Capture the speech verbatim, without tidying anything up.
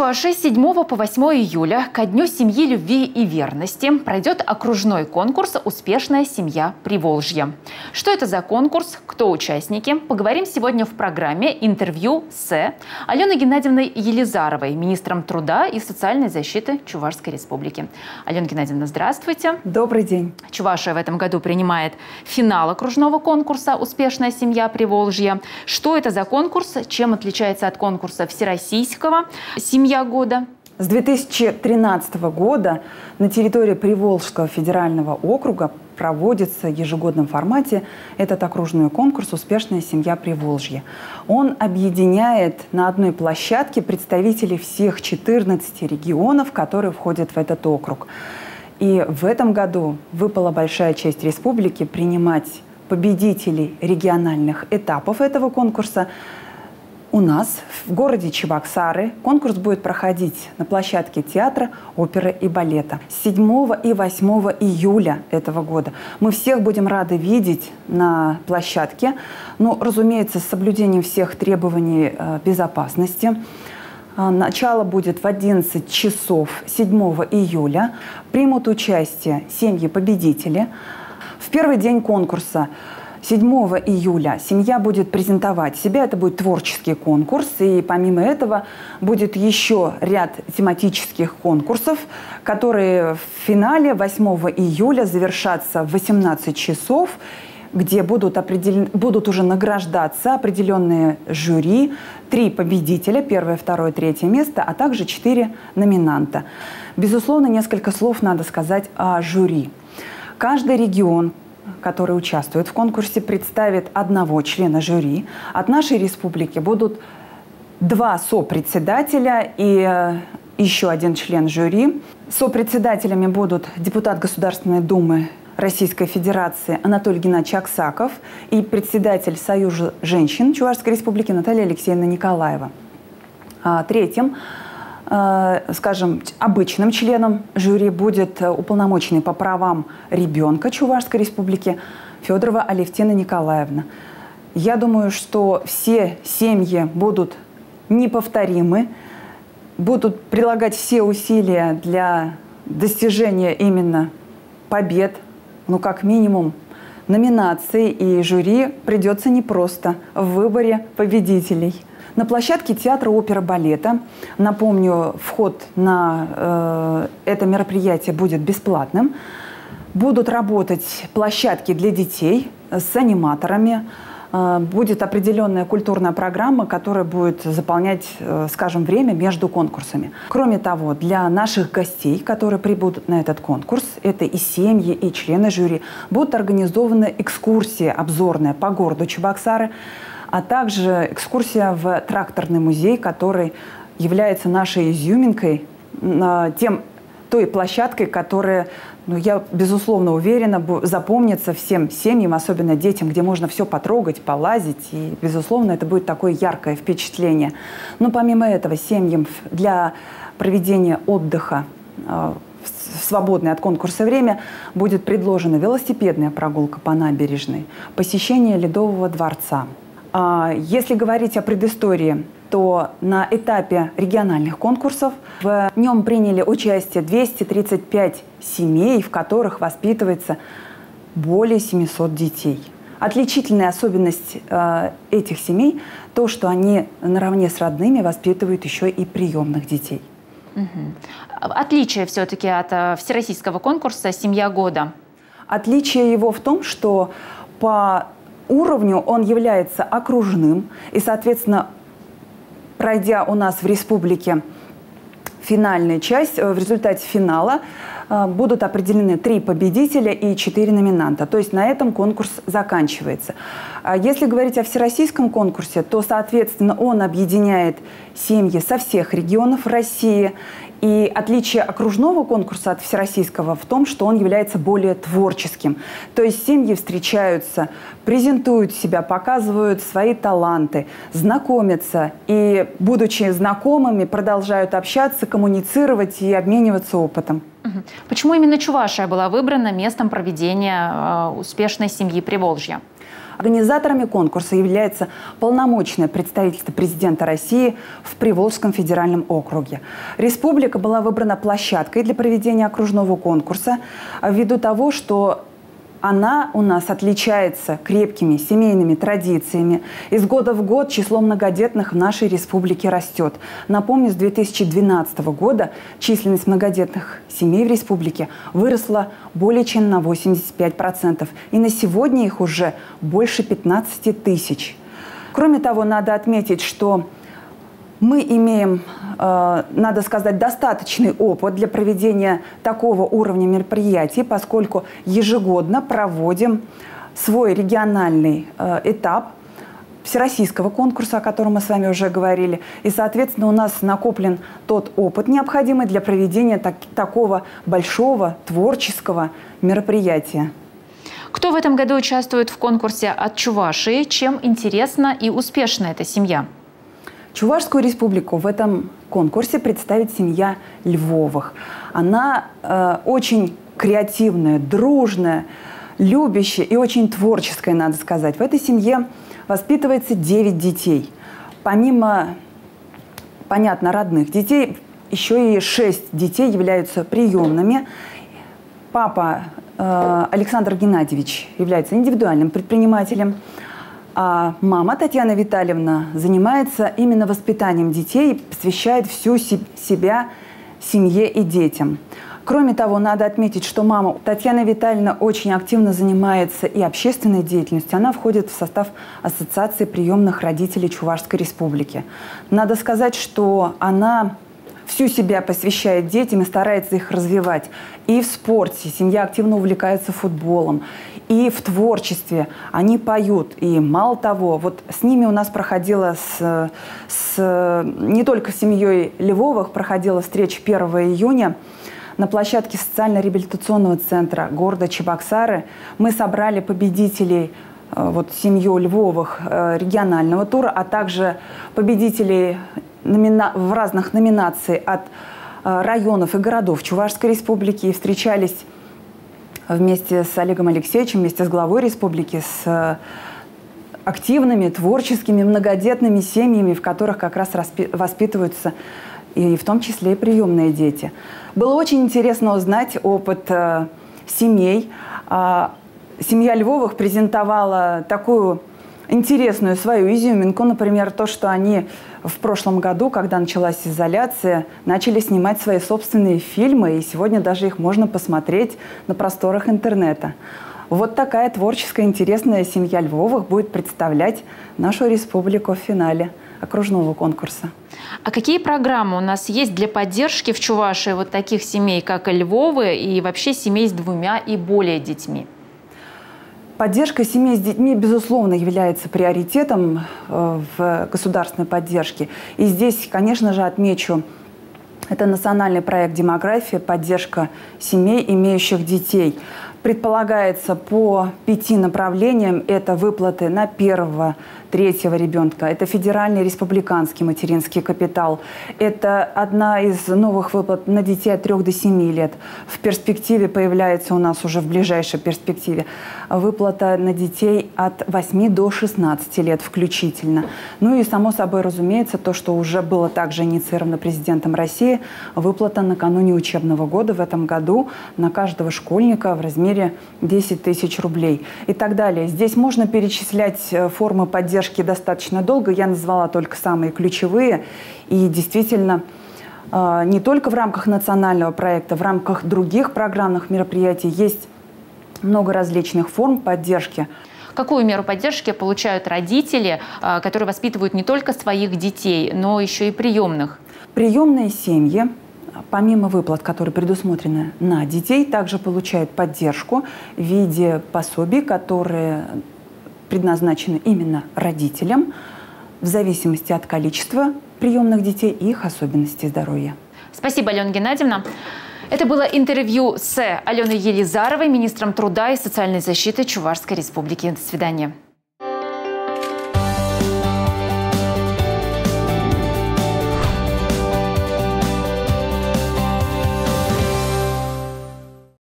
Чувашии с седьмого по восьмое июля ко Дню семьи, любви и верности пройдет окружной конкурс «Успешная семья Приволжья». Что это за конкурс, кто участники, поговорим сегодня в программе «Интервью» с Аленой Геннадьевной Елизаровой, министром труда и социальной защиты Чувашской республики. Алена Геннадьевна, здравствуйте. Добрый день. Чувашия в этом году принимает финал окружного конкурса «Успешная семья Приволжья». Что это за конкурс, чем отличается от конкурса всероссийского «Семья года»? С две тысячи тринадцатого года на территории Приволжского федерального округа проводится в ежегодном формате этот окружной конкурс «Успешная семья Приволжья». Он объединяет на одной площадке представителей всех четырнадцати регионов, которые входят в этот округ. И в этом году выпала большая честь республики принимать победителей региональных этапов этого конкурса. У нас в городе Чебоксары конкурс будет проходить на площадке театра, оперы и балета. С седьмого и восьмого июля этого года мы всех будем рады видеть на площадке, ну, разумеется, с соблюдением всех требований э, безопасности. Начало будет в одиннадцать часов седьмого июля. Примут участие семьи-победители. В первый день конкурса седьмого июля семья будет презентовать себя. Это будет творческий конкурс. И помимо этого будет еще ряд тематических конкурсов, которые в финале восьмого июля завершатся в восемнадцать часов, где будут, определен... будут уже награждаться определенные жюри, три победителя, первое, второе, третье место, а также четыре номинанта. Безусловно, несколько слов надо сказать о жюри. Каждый регион, который участвует в конкурсе, представит одного члена жюри. От нашей республики будут два сопредседателя и еще один член жюри. Сопредседателями будут депутат Государственной Думы Российской Федерации Анатолий Геннадьевич Аксаков и председатель Союза женщин Чувашской Республики Наталья Алексеевна Николаева. Третьим, скажем, обычным членом жюри будет уполномоченный по правам ребенка Чувашской Республики Федорова Алевтина Николаевна. Я думаю, что все семьи будут неповторимы, будут прилагать все усилия для достижения именно побед, ну, как минимум, номинаций, и жюри придется непросто в выборе победителей. На площадке театра, оперы, балета, напомню, вход на э, это мероприятие будет бесплатным. Будут работать площадки для детей с аниматорами. Э, будет определенная культурная программа, которая будет заполнять, э, скажем, время между конкурсами. Кроме того, для наших гостей, которые прибудут на этот конкурс, это и семьи, и члены жюри, будут организованы экскурсии обзорные по городу Чебоксары, а также экскурсия в тракторный музей, который является нашей изюминкой, тем, той площадкой, которая, ну, я безусловно уверена, запомнится всем семьям, особенно детям, где можно все потрогать, полазить. И, безусловно, это будет такое яркое впечатление. Но помимо этого, семьям для проведения отдыха в свободное от конкурса время будет предложена велосипедная прогулка по набережной, посещение Ледового дворца. Если говорить о предыстории, то на этапе региональных конкурсов в нем приняли участие двести тридцать пять семей, в которых воспитывается более семисот детей. Отличительная особенность э, этих семей – то, что они наравне с родными воспитывают еще и приемных детей. Угу. Отличие все-таки от всероссийского конкурса «Семья года»? Отличие его в том, что по уровню он является окружным, и, соответственно, пройдя у нас в республике финальную часть, в результате финала будут определены три победителя и четыре номинанта. То есть на этом конкурс заканчивается. Если говорить о всероссийском конкурсе, то, соответственно, он объединяет семьи со всех регионов России. И отличие окружного конкурса от всероссийского в том, что он является более творческим. То есть семьи встречаются, презентуют себя, показывают свои таланты, знакомятся и, будучи знакомыми, продолжают общаться, коммуницировать и обмениваться опытом. Почему именно Чувашия была выбрана местом проведения э, успешной семьи Приволжья? Организаторами конкурса является полномочное представительство президента России в Приволжском федеральном округе. Республика была выбрана площадкой для проведения окружного конкурса ввиду того, что она у нас отличается крепкими семейными традициями. Из года в год число многодетных в нашей республике растет. Напомню, с две тысячи двенадцатого года численность многодетных семей в республике выросла более чем на восемьдесят пять процентов. И на сегодня их уже больше пятнадцати тысяч. Кроме того, надо отметить, что мы имеем, э, надо сказать, достаточный опыт для проведения такого уровня мероприятий, поскольку ежегодно проводим свой региональный э, этап всероссийского конкурса, о котором мы с вами уже говорили. И, соответственно, у нас накоплен тот опыт, необходимый для проведения так, такого большого творческого мероприятия. Кто в этом году участвует в конкурсе от Чувашии? Чем интересна и успешна эта семья? Чувашскую республику в этом конкурсе представит семья Львовых. Она э, очень креативная, дружная, любящая и очень творческая, надо сказать. В этой семье воспитывается девять детей. Помимо, понятно, родных детей, еще и шесть детей являются приемными. Папа э, Александр Геннадьевич является индивидуальным предпринимателем. А мама Татьяна Витальевна занимается именно воспитанием детей, посвящает всю себя семье и детям. Кроме того, надо отметить, что мама Татьяна Витальевна очень активно занимается и общественной деятельностью. Она входит в состав Ассоциации приемных родителей Чувашской республики. Надо сказать, что она всю себя посвящает детям и старается их развивать. И в спорте семья активно увлекается футболом, и в творчестве они поют. И мало того, вот с ними у нас проходила, с, с, не только с семьей Львовых, проходила встреча первого июня на площадке социально-реабилитационного центра города Чебоксары. Мы собрали победителей, вот, семью Львовых регионального тура, а также победителей номина... в разных номинациях от районов и городов Чувашской республики. И встречались вместе с Олегом Алексеевичем, вместе с главой республики, с активными, творческими, многодетными семьями, в которых как раз воспитываются и в том числе и приемные дети. Было очень интересно узнать опыт э, семей. А, семья Львовых презентовала такую интересную свою изюминку, например, то, что они в прошлом году, когда началась изоляция, начали снимать свои собственные фильмы, и сегодня даже их можно посмотреть на просторах интернета. Вот такая творческая, интересная семья Львовых будет представлять нашу республику в финале окружного конкурса. А какие программы у нас есть для поддержки в Чувашии вот таких семей, как и Львовы, и вообще семей с двумя и более детьми? Поддержка семей с детьми, безусловно, является приоритетом в государственной поддержке. И здесь, конечно же, отмечу, это национальный проект «Демография», поддержка семей, имеющих детей. Предполагается по пяти направлениям. Это выплаты на первого, третьего ребенка. Это федеральный республиканский материнский капитал. Это одна из новых выплат на детей от трёх до семи лет. В перспективе появляется у нас уже в ближайшей перспективе выплата на детей от восьми до шестнадцати лет включительно. Ну и, само собой, разумеется, то, что уже было также инициировано президентом России, выплата накануне учебного года в этом году на каждого школьника в размере десять тысяч рублей и так далее. Здесь можно перечислять формы поддержки достаточно долго. Я назвала только самые ключевые. И действительно, не только в рамках национального проекта, в рамках других программных мероприятий есть много различных форм поддержки. Какую меру поддержки получают родители, которые воспитывают не только своих детей, но еще и приемных? Приемные семьи, помимо выплат, которые предусмотрены на детей, также получают поддержку в виде пособий, которые предназначены именно родителям в зависимости от количества приемных детей и их особенностей здоровья. Спасибо, Алена Геннадьевна. Это было интервью с Аленой Елизаровой, министром труда и социальной защиты Чувашской республики. До свидания.